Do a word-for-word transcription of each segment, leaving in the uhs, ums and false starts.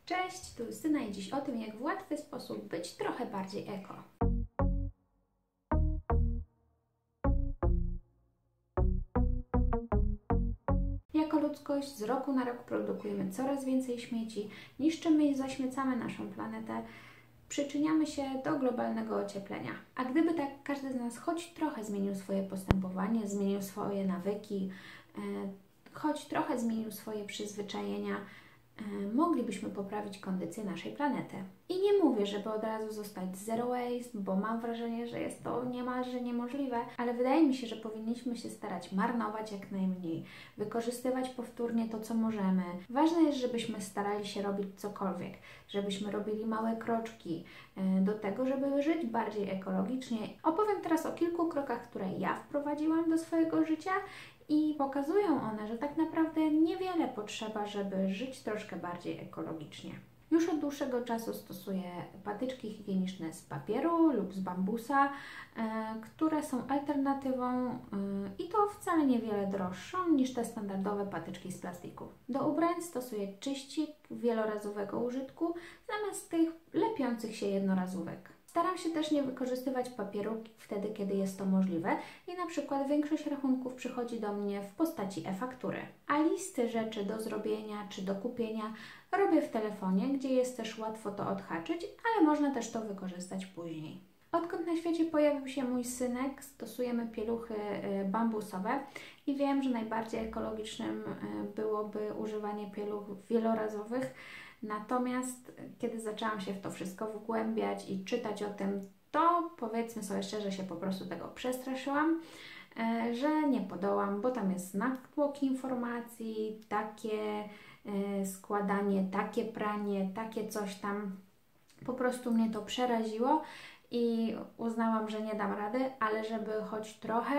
Cześć, tu Justyna i dziś o tym, jak w łatwy sposób być trochę bardziej eko. Jako ludzkość z roku na rok produkujemy coraz więcej śmieci, niszczymy i zaśmiecamy naszą planetę, przyczyniamy się do globalnego ocieplenia. A gdyby tak każdy z nas choć trochę zmienił swoje postępowanie, zmienił swoje nawyki, e, choć trochę zmienił swoje przyzwyczajenia, moglibyśmy poprawić kondycję naszej planety. I nie mówię, żeby od razu zostać zero waste, bo mam wrażenie, że jest to niemalże niemożliwe, ale wydaje mi się, że powinniśmy się starać marnować jak najmniej, wykorzystywać powtórnie to, co możemy. Ważne jest, żebyśmy starali się robić cokolwiek, żebyśmy robili małe kroczki do tego, żeby żyć bardziej ekologicznie. Opowiem teraz o kilku krokach, które ja wprowadziłam do swojego życia i pokazują one, że tak naprawdę niewiele potrzeba, żeby żyć troszkę bardziej ekologicznie. Już od dłuższego czasu stosuję patyczki higieniczne z papieru lub z bambusa, e, które są alternatywą e, i to wcale niewiele droższą niż te standardowe patyczki z plastiku. Do ubrań stosuję czyścik wielorazowego użytku zamiast tych lepiących się jednorazówek. Staram się też nie wykorzystywać papieru wtedy, kiedy jest to możliwe i na przykład większość rachunków przychodzi do mnie w postaci e-faktury. A listy rzeczy do zrobienia czy do kupienia robię w telefonie, gdzie jest też łatwo to odhaczyć, ale można też to wykorzystać później. Odkąd na świecie pojawił się mój synek, stosujemy pieluchy bambusowe i wiem, że najbardziej ekologicznym byłoby używanie pieluchów wielorazowych. Natomiast kiedy zaczęłam się w to wszystko wgłębiać i czytać o tym, to powiedzmy sobie szczerze, się po prostu tego przestraszyłam, że nie podołam, bo tam jest natłok informacji, takie składanie, takie pranie, takie coś tam. Po prostu mnie to przeraziło i uznałam, że nie dam rady, ale żeby choć trochę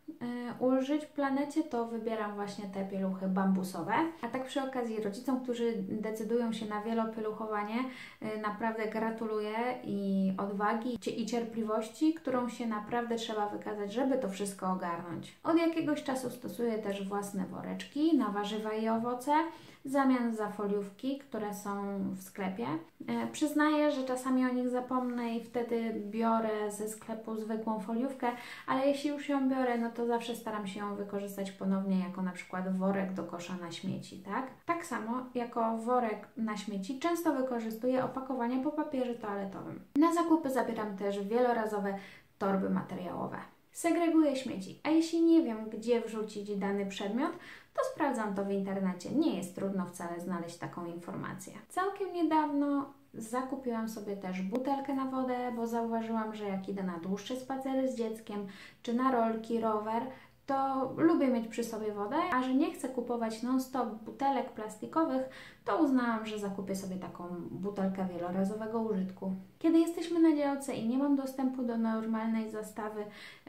ulżyć planecie, to wybieram właśnie te pieluchy bambusowe. A tak przy okazji rodzicom, którzy decydują się na wielopieluchowanie, naprawdę gratuluję i odwagi i cierpliwości, którą się naprawdę trzeba wykazać, żeby to wszystko ogarnąć. Od jakiegoś czasu stosuję też własne woreczki na warzywa i owoce w zamian za foliówki, które są w sklepie. E, przyznaję, że czasami o nich zapomnę i wtedy biorę ze sklepu zwykłą foliówkę, ale jeśli już ją biorę, no to zawsze staram się ją wykorzystać ponownie jako na przykład worek do kosza na śmieci, tak? Tak samo jako worek na śmieci często wykorzystuję opakowania po papierze toaletowym. Na zakupy zabieram też wielorazowe torby materiałowe. Segreguję śmieci, a jeśli nie wiem, gdzie wrzucić dany przedmiot, to sprawdzam to w internecie. Nie jest trudno wcale znaleźć taką informację. Całkiem niedawno zakupiłam sobie też butelkę na wodę, bo zauważyłam, że jak idę na dłuższe spacery z dzieckiem, czy na rolki, rower, to lubię mieć przy sobie wodę, a że nie chcę kupować non-stop butelek plastikowych, to uznałam, że zakupię sobie taką butelkę wielorazowego użytku. Kiedy jesteśmy na działce i nie mam dostępu do normalnej zastawy,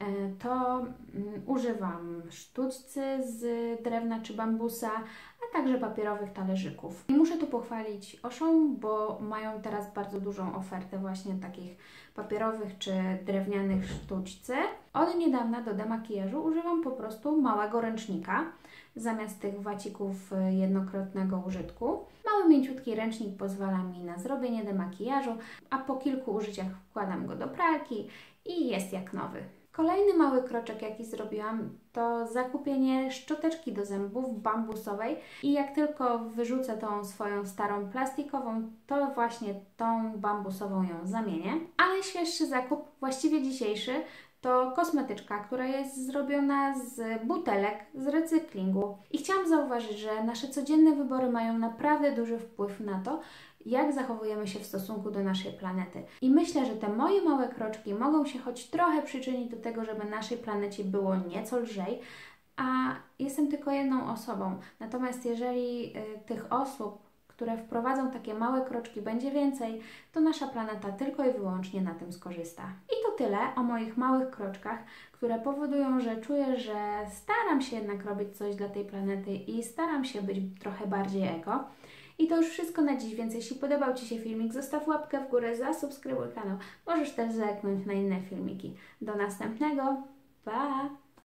to używam sztućcy z drewna czy bambusa, a także papierowych talerzyków. I muszę tu pochwalić Auchan, bo mają teraz bardzo dużą ofertę właśnie takich papierowych czy drewnianych sztućcy. Od niedawna do demakijażu używam po prostu małego ręcznika zamiast tych wacików jednokrotnego użytku. Mały, mięciutki ręcznik pozwala mi na zrobienie demakijażu, a po kilku użyciach wkładam go do pralki i jest jak nowy. Kolejny mały kroczek, jaki zrobiłam, to zakupienie szczoteczki do zębów bambusowej i jak tylko wyrzucę tą swoją starą plastikową, to właśnie tą bambusową ją zamienię. A najświeższy zakup, właściwie dzisiejszy, to kosmetyczka, która jest zrobiona z butelek z recyklingu. I chciałam zauważyć, że nasze codzienne wybory mają naprawdę duży wpływ na to, jak zachowujemy się w stosunku do naszej planety. I myślę, że te moje małe kroczki mogą się choć trochę przyczynić do tego, żeby naszej planecie było nieco lżej, a jestem tylko jedną osobą. Natomiast jeżeli y, tych osób, które wprowadzą takie małe kroczki, będzie więcej, to nasza planeta tylko i wyłącznie na tym skorzysta. I to tyle o moich małych kroczkach, które powodują, że czuję, że staram się jednak robić coś dla tej planety i staram się być trochę bardziej eko. I to już wszystko na dziś, więc jeśli podobał Ci się filmik, zostaw łapkę w górę, zasubskrybuj kanał. Możesz też zerknąć na inne filmiki. Do następnego. Pa!